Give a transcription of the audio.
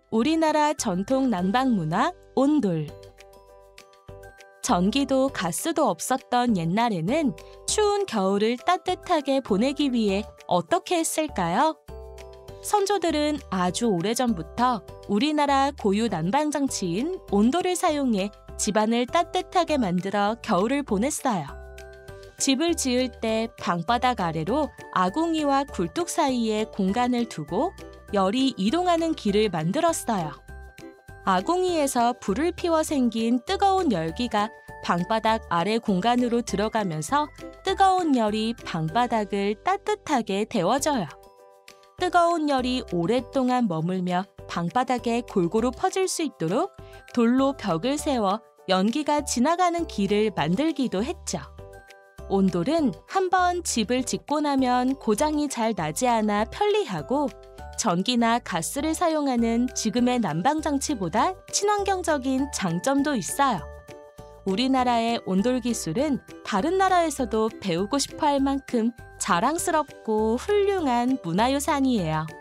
우리나라 전통 난방 문화 온돌. 전기도 가스도 없었던 옛날에는 추운 겨울을 따뜻하게 보내기 위해 어떻게 했을까요? 선조들은 아주 오래전부터 우리나라 고유 난방 장치인 온돌을 사용해 집안을 따뜻하게 만들어 겨울을 보냈어요. 집을 지을 때 방바닥 아래로 아궁이와 굴뚝 사이에 공간을 두고 열이 이동하는 길을 만들었어요. 아궁이에서 불을 피워 생긴 뜨거운 열기가 방바닥 아래 공간으로 들어가면서 뜨거운 열이 방바닥을 따뜻하게 데워줘요. 뜨거운 열이 오랫동안 머물며 방바닥에 골고루 퍼질 수 있도록 돌로 벽을 세워 연기가 지나가는 길을 만들기도 했죠. 온돌은 한번 집을 짓고 나면 고장이 잘 나지 않아 편리하고 전기나 가스를 사용하는 지금의 난방장치보다 친환경적인 장점도 있어요. 우리나라의 온돌 기술은 다른 나라에서도 배우고 싶어 할 만큼 자랑스럽고 훌륭한 문화유산이에요.